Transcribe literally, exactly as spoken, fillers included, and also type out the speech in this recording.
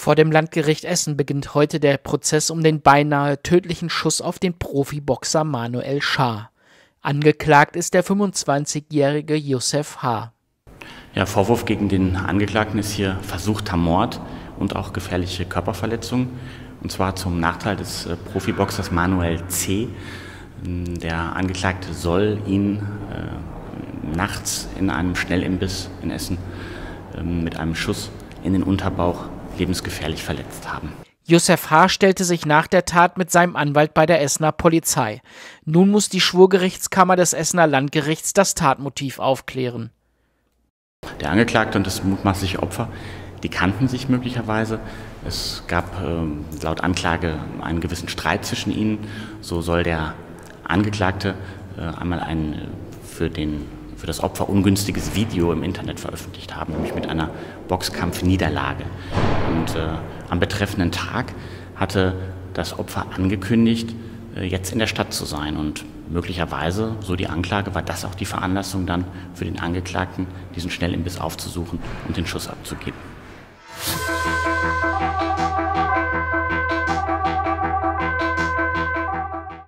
Vor dem Landgericht Essen beginnt heute der Prozess um den beinahe tödlichen Schuss auf den Profiboxer Manuel Schaar. Angeklagt ist der fünfundzwanzigjährige Youssef H. Ja, Vorwurf gegen den Angeklagten ist hier versuchter Mord und auch gefährliche Körperverletzung. Und zwar zum Nachteil des äh, Profiboxers Manuel C. Der Angeklagte soll ihn äh, nachts in einem Schnellimbiss in Essen äh, mit einem Schuss in den Unterbauch lebensgefährlich verletzt haben. Youssef H. stellte sich nach der Tat mit seinem Anwalt bei der Essener Polizei. Nun muss die Schwurgerichtskammer des Essener Landgerichts das Tatmotiv aufklären. Der Angeklagte und das mutmaßliche Opfer, die kannten sich möglicherweise. Es gab äh, laut Anklage einen gewissen Streit zwischen ihnen. So soll der Angeklagte äh, einmal ein äh, für, den, für das Opfer ungünstiges Video im Internet veröffentlicht haben, nämlich mit einer Boxkampfniederlage. Und äh, am betreffenden Tag hatte das Opfer angekündigt, äh, jetzt in der Stadt zu sein. Und möglicherweise, so die Anklage, war das auch die Veranlassung dann für den Angeklagten, diesen Schnellimbiss aufzusuchen und den Schuss abzugeben.